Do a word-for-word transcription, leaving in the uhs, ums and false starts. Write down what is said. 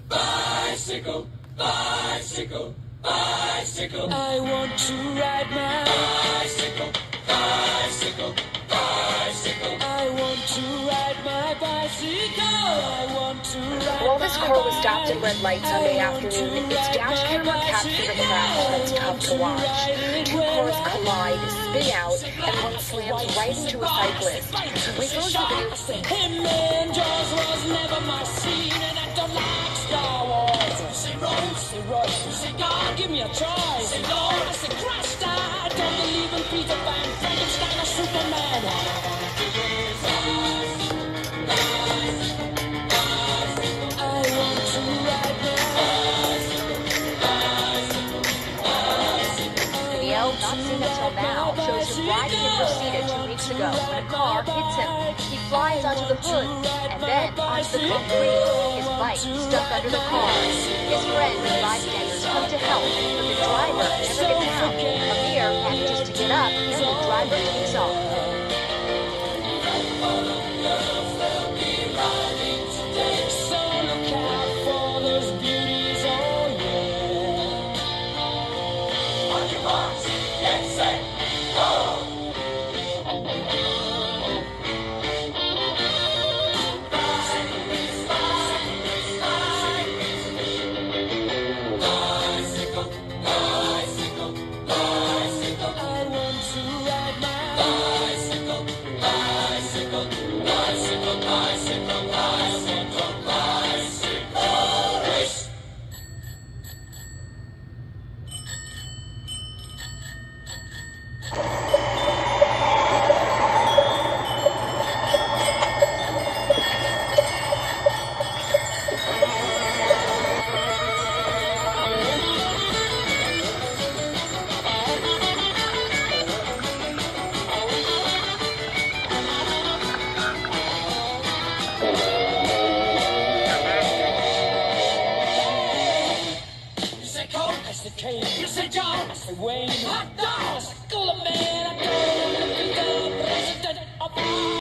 Bicycle, bicycle, bicycle. I want to ride my bicycle, bicycle, bicycle. I want to ride my bicycle. I want to ride While this car was stopped at red light Sunday afternoon, its dash camera captured a crash that's tough to watch. Two cars collide, spin out, and one slams right into a cyclist. We saw the video. Him and Jaws was never my scene, and I don't like Star Wars. Say Rose, say Rose, say God, give me a choice. Say Lord, I say Christ, I don't believe in Peter Pan, Frankenstein, or Superman. I want to ride The video, not seen until now, shows him riding in Reseda two weeks ago when a car hits him. He flies onto the hood and then onto the concrete, his bike stuck under the car. His friends and bystanders come to help, but the driver never gets out. Amir manages to get up and the driver takes off. You say John, I say Wayne, hot dog, I say Cooler Man, I